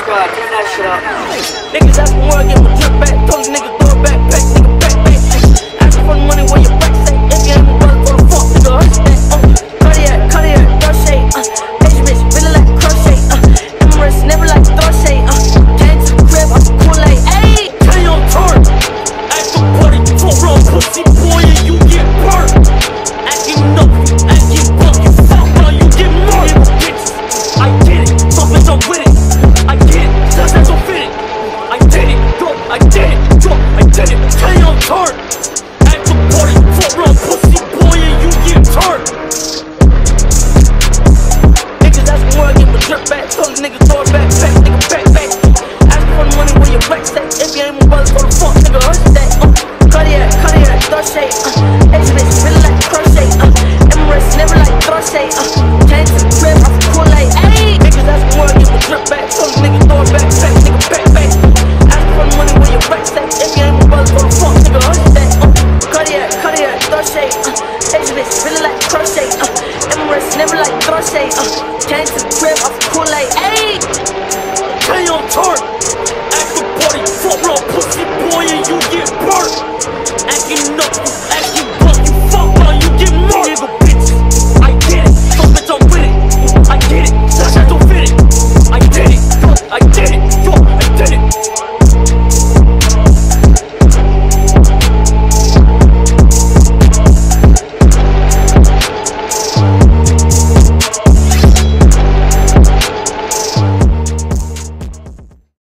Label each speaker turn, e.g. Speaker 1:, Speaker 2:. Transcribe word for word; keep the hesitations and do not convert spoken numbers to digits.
Speaker 1: God, turn that shit up.
Speaker 2: Niggas asking where I get my drip back. Told these niggas throw it back, back, nigga, back, back. Asking for the money where your back stay. If you ain't my brother, what the fuck, nigga, hush that. Uh, Cardiac, cardiac, Dolce, uh, Asian bitch, really like crochet, uh, Emirates, never like Dolce, uh, came to the crib, I'm Kool-Aid, ayy.
Speaker 3: Tell your turn. At the party, full run, pussy boy, and you get burnt. Acting up, acting buck, you fuck while you get murdered, bitch. I did it, fuck bitch, I'm with it. I did it, just as I'm fit it. I did it, go, I did it, go, I did it. Tell your turn. At the party, full run, pussy boy, and you get turned.
Speaker 2: Niggas asking where I get my drip back. Told these niggas throw it back, back, nigga, back, back. Asking for the money where your back stay. If you ain't my brother, what the fuck, nigga, hush that. Uh, Cardiac, cardiac, Dolce, uh, Asian bitch, really like crochet, uh, Emirates, never like Dolce, uh, came to the crib, I'm Kool-Aid, ayy. Niggas asking where I get my drip back. Told these niggas throw it back, back, nigga, back, back. Asking for the money where your back stay. If you ain't my brother, what the fuck, nigga, hush that. Uh, Cardiac, cardiac, Dolce, uh, Asian bitch, really like crochet, uh, Emirates, never like Dolce, uh, came to the crib, I'm Kool-Aid.